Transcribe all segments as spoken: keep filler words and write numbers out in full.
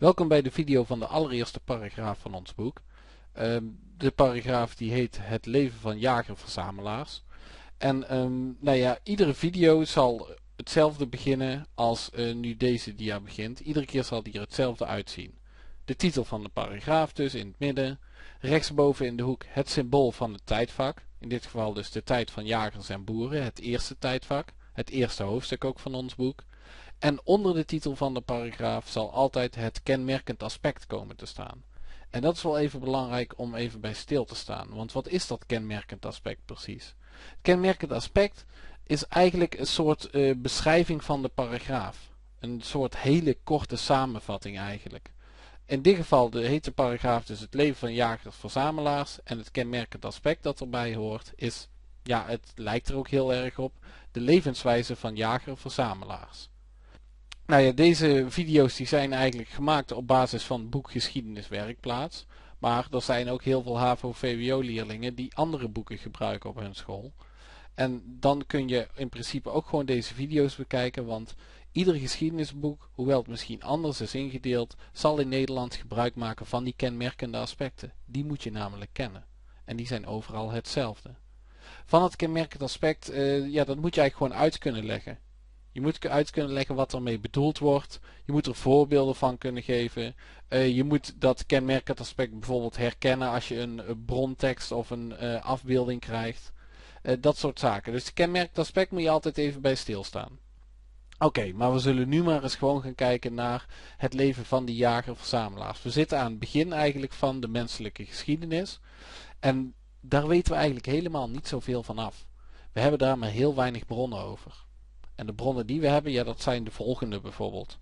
Welkom bij de video van de allereerste paragraaf van ons boek. Um, de paragraaf die heet Het leven van jager-verzamelaars. En um, nou ja, iedere video zal hetzelfde beginnen als uh, nu deze dia begint. Iedere keer zal die er hetzelfde uitzien. De titel van de paragraaf dus in het midden. Rechtsboven in de hoek het symbool van het tijdvak. In dit geval dus de tijd van jagers en boeren, het eerste tijdvak. Het eerste hoofdstuk ook van ons boek. En onder de titel van de paragraaf zal altijd het kenmerkend aspect komen te staan. En dat is wel even belangrijk om even bij stil te staan. Want wat is dat kenmerkend aspect precies? Het kenmerkend aspect is eigenlijk een soort uh, beschrijving van de paragraaf. Een soort hele korte samenvatting eigenlijk. In dit geval de, heet de paragraaf dus het leven van jagers-verzamelaars. En het kenmerkend aspect dat erbij hoort is, ja, het lijkt er ook heel erg op, de levenswijze van jager-verzamelaars. Nou ja, deze video's die zijn eigenlijk gemaakt op basis van het boek Geschiedenis Werkplaats. Maar er zijn ook heel veel HAVO V W O leerlingen die andere boeken gebruiken op hun school. En dan kun je in principe ook gewoon deze video's bekijken, want ieder geschiedenisboek, hoewel het misschien anders is ingedeeld, zal in Nederland gebruik maken van die kenmerkende aspecten. Die moet je namelijk kennen. En die zijn overal hetzelfde. Van het kenmerkend aspect, uh, ja, dat moet je eigenlijk gewoon uit kunnen leggen. Je moet uit kunnen leggen wat ermee bedoeld wordt. Je moet er voorbeelden van kunnen geven. Uh, je moet dat kenmerkend aspect bijvoorbeeld herkennen als je een, een brontekst of een uh, afbeelding krijgt. Uh, dat soort zaken. Dus het kenmerkend aspect moet je altijd even bij stilstaan. Oké, okay, maar we zullen nu maar eens gewoon gaan kijken naar het leven van die jager-verzamelaars. We zitten aan het begin eigenlijk van de menselijke geschiedenis. En daar weten we eigenlijk helemaal niet zoveel van af. We hebben daar maar heel weinig bronnen over. En de bronnen die we hebben, ja, dat zijn de volgende bijvoorbeeld.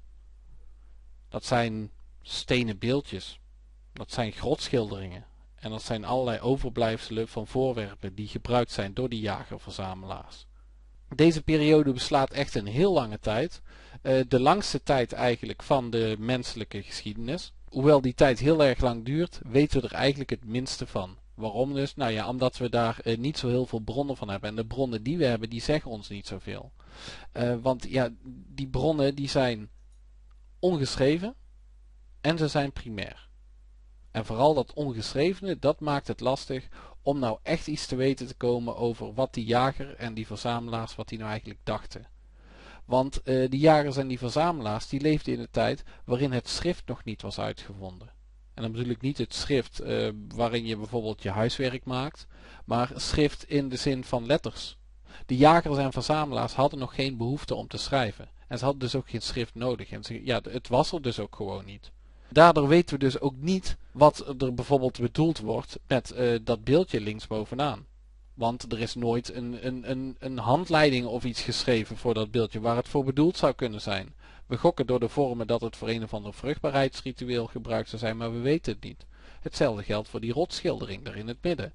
Dat zijn stenen beeldjes. Dat zijn grotschilderingen. En dat zijn allerlei overblijfselen van voorwerpen die gebruikt zijn door die jager-verzamelaars. Deze periode beslaat echt een heel lange tijd. Uh, de langste tijd eigenlijk van de menselijke geschiedenis. Hoewel die tijd heel erg lang duurt, weten we er eigenlijk het minste van. Waarom dus? Nou ja, omdat we daar uh, niet zo heel veel bronnen van hebben. En de bronnen die we hebben, die zeggen ons niet zoveel. Uh, want ja, die bronnen die zijn ongeschreven en ze zijn primair. En vooral dat ongeschrevene, dat maakt het lastig om nou echt iets te weten te komen over wat die jager en die verzamelaars, wat die nou eigenlijk dachten. Want uh, die jagers en die verzamelaars, die leefden in een tijd waarin het schrift nog niet was uitgevonden. En dan bedoel ik niet het schrift uh, waarin je bijvoorbeeld je huiswerk maakt, maar schrift in de zin van letters. De jagers en verzamelaars hadden nog geen behoefte om te schrijven. En ze hadden dus ook geen schrift nodig. En ze, ja, het was er dus ook gewoon niet. Daardoor weten we dus ook niet wat er bijvoorbeeld bedoeld wordt met uh, dat beeldje linksbovenaan. Want er is nooit een, een, een, een handleiding of iets geschreven voor dat beeldje waar het voor bedoeld zou kunnen zijn. We gokken door de vormen dat het voor een of ander vruchtbaarheidsritueel gebruikt zou zijn, maar we weten het niet. Hetzelfde geldt voor die rotschildering daar in het midden.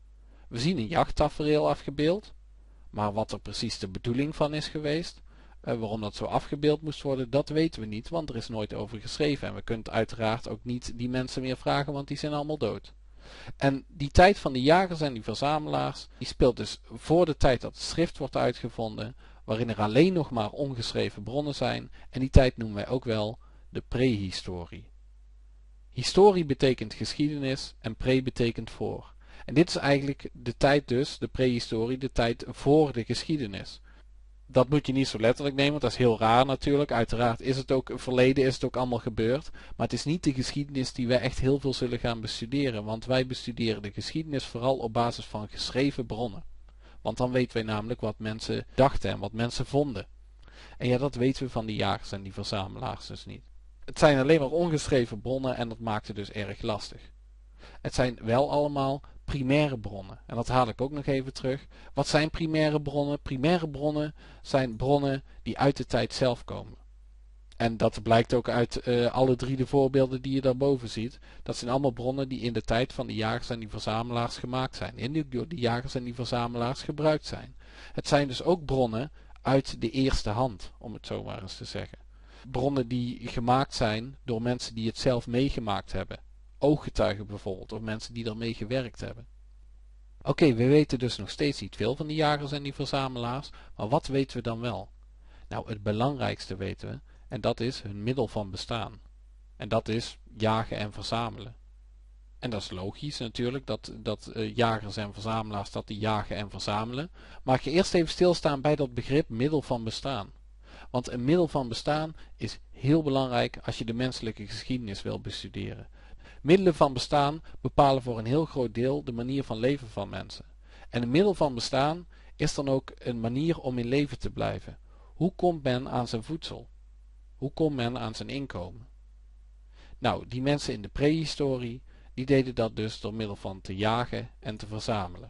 We zien een jachttafereel afgebeeld. Maar wat er precies de bedoeling van is geweest, uh, waarom dat zo afgebeeld moest worden, dat weten we niet, want er is nooit over geschreven. En we kunnen uiteraard ook niet die mensen meer vragen, want die zijn allemaal dood. En die tijd van de jagers en die verzamelaars, die speelt dus voor de tijd dat het schrift wordt uitgevonden, waarin er alleen nog maar ongeschreven bronnen zijn. En die tijd noemen wij ook wel de prehistorie. Historie betekent geschiedenis en pre betekent voor. En dit is eigenlijk de tijd dus, de prehistorie, de tijd voor de geschiedenis. Dat moet je niet zo letterlijk nemen, want dat is heel raar natuurlijk. Uiteraard is het ook verleden, is het ook allemaal gebeurd. Maar het is niet de geschiedenis die wij echt heel veel zullen gaan bestuderen. Want wij bestuderen de geschiedenis vooral op basis van geschreven bronnen. Want dan weten wij namelijk wat mensen dachten en wat mensen vonden. En ja, dat weten we van die jagers en die verzamelaars dus niet. Het zijn alleen maar ongeschreven bronnen en dat maakt het dus erg lastig. Het zijn wel allemaal primaire bronnen. En dat haal ik ook nog even terug. Wat zijn primaire bronnen? Primaire bronnen zijn bronnen die uit de tijd zelf komen. En dat blijkt ook uit uh, alle drie de voorbeelden die je daarboven ziet. Dat zijn allemaal bronnen die in de tijd van de jagers en die verzamelaars gemaakt zijn. En die door die jagers en die verzamelaars gebruikt zijn. Het zijn dus ook bronnen uit de eerste hand, om het zo maar eens te zeggen. Bronnen die gemaakt zijn door mensen die het zelf meegemaakt hebben. Ooggetuigen bijvoorbeeld, of mensen die ermee gewerkt hebben. Oké, okay, we weten dus nog steeds niet veel van die jagers en die verzamelaars, maar wat weten we dan wel? Nou, het belangrijkste weten we, en dat is hun middel van bestaan. En dat is jagen en verzamelen. En dat is logisch natuurlijk, dat, dat uh, jagers en verzamelaars dat die jagen en verzamelen. Maar ik ga eerst even stilstaan bij dat begrip middel van bestaan. Want een middel van bestaan is heel belangrijk als je de menselijke geschiedenis wil bestuderen. Middelen van bestaan bepalen voor een heel groot deel de manier van leven van mensen. En een middel van bestaan is dan ook een manier om in leven te blijven. Hoe komt men aan zijn voedsel? Hoe komt men aan zijn inkomen? Nou, die mensen in de prehistorie, die deden dat dus door middel van te jagen en te verzamelen.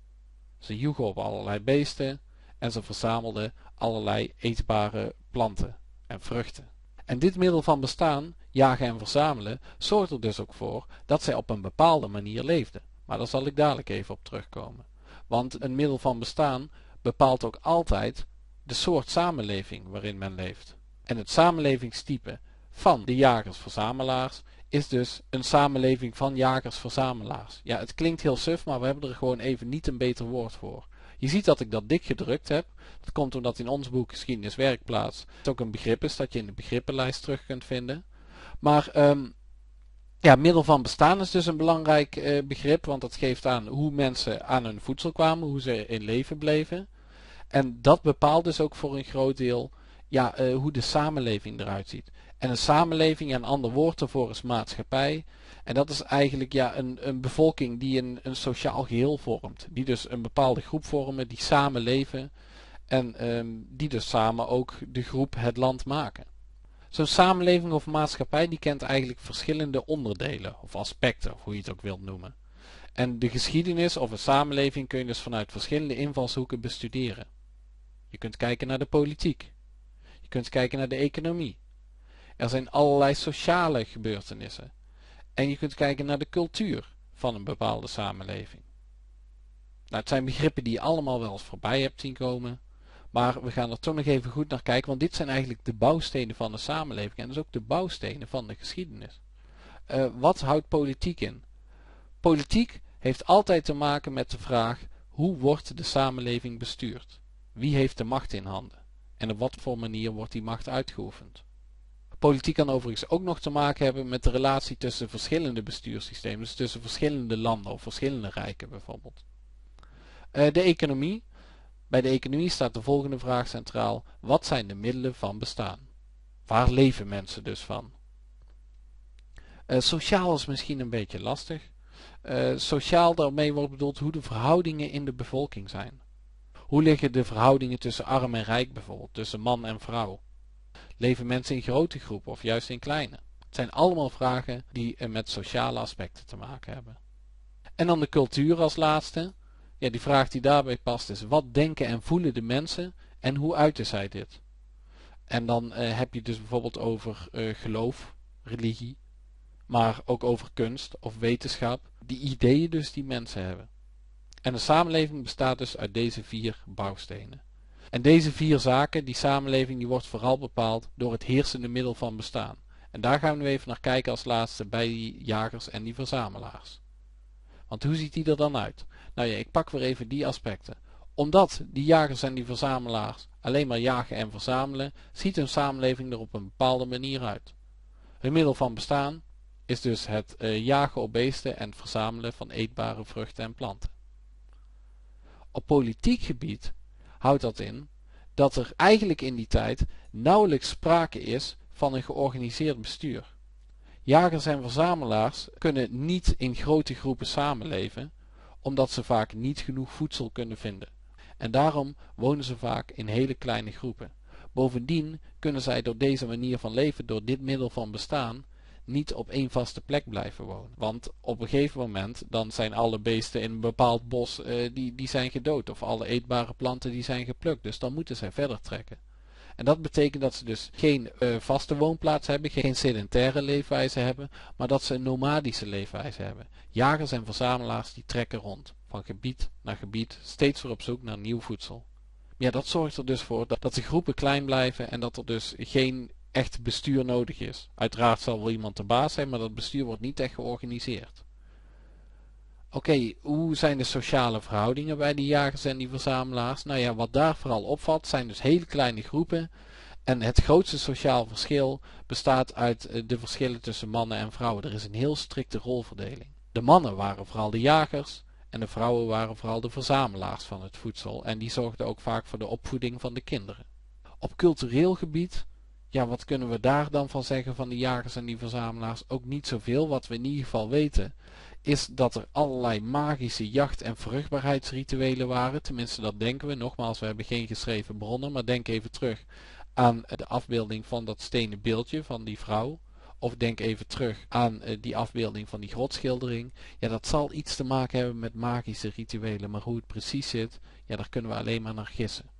Ze joegen op allerlei beesten en ze verzamelden allerlei eetbare planten en vruchten. En dit middel van bestaan, jagen en verzamelen, zorgt er dus ook voor dat zij op een bepaalde manier leefden. Maar daar zal ik dadelijk even op terugkomen. Want een middel van bestaan bepaalt ook altijd de soort samenleving waarin men leeft. En het samenlevingstype van de jagers-verzamelaars is dus een samenleving van jagers-verzamelaars. Ja, het klinkt heel suf, maar we hebben er gewoon even niet een beter woord voor. Je ziet dat ik dat dik gedrukt heb. Dat komt omdat in ons boek Geschiedenis Werkplaats het ook een begrip is dat je in de begrippenlijst terug kunt vinden. Maar um, ja, middel van bestaan is dus een belangrijk uh, begrip, want dat geeft aan hoe mensen aan hun voedsel kwamen, hoe ze in leven bleven. En dat bepaalt dus ook voor een groot deel ja, uh, hoe de samenleving eruit ziet. En een samenleving, ja, een ander woord ervoor is maatschappij. En dat is eigenlijk ja, een, een bevolking die een, een sociaal geheel vormt. Die dus een bepaalde groep vormen, die samen leven. En um, die dus samen ook de groep het land maken. Zo'n samenleving of maatschappij die kent eigenlijk verschillende onderdelen of aspecten, of hoe je het ook wilt noemen. En de geschiedenis of een samenleving kun je dus vanuit verschillende invalshoeken bestuderen. Je kunt kijken naar de politiek. Je kunt kijken naar de economie. Er zijn allerlei sociale gebeurtenissen. En je kunt kijken naar de cultuur van een bepaalde samenleving. Nou, het zijn begrippen die je allemaal wel eens voorbij hebt zien komen. Maar we gaan er toch nog even goed naar kijken, want dit zijn eigenlijk de bouwstenen van de samenleving. En dus ook de bouwstenen van de geschiedenis. Uh, wat houdt politiek in? Politiek heeft altijd te maken met de vraag, hoe wordt de samenleving bestuurd? Wie heeft de macht in handen? En op wat voor manier wordt die macht uitgeoefend? Politiek kan overigens ook nog te maken hebben met de relatie tussen verschillende bestuurssystemen, dus tussen verschillende landen of verschillende rijken bijvoorbeeld. Uh, de economie. Bij de economie staat de volgende vraag centraal. Wat zijn de middelen van bestaan? Waar leven mensen dus van? Uh, sociaal is misschien een beetje lastig. Uh, sociaal daarmee wordt bedoeld hoe de verhoudingen in de bevolking zijn. Hoe liggen de verhoudingen tussen arm en rijk bijvoorbeeld, tussen man en vrouw? Leven mensen in grote groepen of juist in kleine? Het zijn allemaal vragen die uh, met sociale aspecten te maken hebben. En dan de cultuur als laatste. Ja, die vraag die daarbij past is, wat denken en voelen de mensen en hoe uiten zij dit? En dan uh, heb je dus bijvoorbeeld over uh, geloof, religie, maar ook over kunst of wetenschap, die ideeën dus die mensen hebben. En de samenleving bestaat dus uit deze vier bouwstenen. En deze vier zaken, die samenleving, die wordt vooral bepaald door het heersende middel van bestaan. En daar gaan we nu even naar kijken als laatste bij die jagers en die verzamelaars. Want hoe ziet die er dan uit? Nou ja, ik pak weer even die aspecten. Omdat die jagers en die verzamelaars alleen maar jagen en verzamelen, ziet hun samenleving er op een bepaalde manier uit. Hun middel van bestaan is dus het uh, jagen op beesten en het verzamelen van eetbare vruchten en planten. Op politiek gebied houdt dat in dat er eigenlijk in die tijd nauwelijks sprake is van een georganiseerd bestuur. Jagers en verzamelaars kunnen niet in grote groepen samenleven, omdat ze vaak niet genoeg voedsel kunnen vinden. En daarom wonen ze vaak in hele kleine groepen. Bovendien kunnen zij door deze manier van leven, door dit middel van bestaan, niet op één vaste plek blijven wonen. Want op een gegeven moment dan zijn alle beesten in een bepaald bos uh, die, die zijn gedood. Of alle eetbare planten die zijn geplukt. Dus dan moeten zij verder trekken. En dat betekent dat ze dus geen uh, vaste woonplaats hebben, geen sedentaire leefwijze hebben, maar dat ze een nomadische leefwijze hebben. Jagers en verzamelaars die trekken rond, van gebied naar gebied, steeds weer op zoek naar nieuw voedsel. Ja, dat zorgt er dus voor dat, dat de groepen klein blijven en dat er dus geen echt bestuur nodig is. Uiteraard zal wel iemand de baas zijn, maar dat bestuur wordt niet echt georganiseerd. Oké, okay, hoe zijn de sociale verhoudingen bij die jagers en die verzamelaars? Nou ja, wat daar vooral opvalt zijn dus hele kleine groepen En het grootste sociaal verschil bestaat uit de verschillen tussen mannen en vrouwen. Er is een heel strikte rolverdeling. De mannen waren vooral de jagers en de vrouwen waren vooral de verzamelaars van het voedsel. En die zorgden ook vaak voor de opvoeding van de kinderen. Op cultureel gebied, ja, wat kunnen we daar dan van zeggen van die jagers en die verzamelaars? Ook niet zoveel. Wat we in ieder geval weten is dat er allerlei magische jacht- en vruchtbaarheidsrituelen waren. Tenminste, dat denken we. Nogmaals, we hebben geen geschreven bronnen, maar denk even terug aan de afbeelding van dat stenen beeldje van die vrouw. Of denk even terug aan uh, die afbeelding van die grotschildering. Ja, dat zal iets te maken hebben met magische rituelen. Maar hoe het precies zit, ja, daar kunnen we alleen maar naar gissen.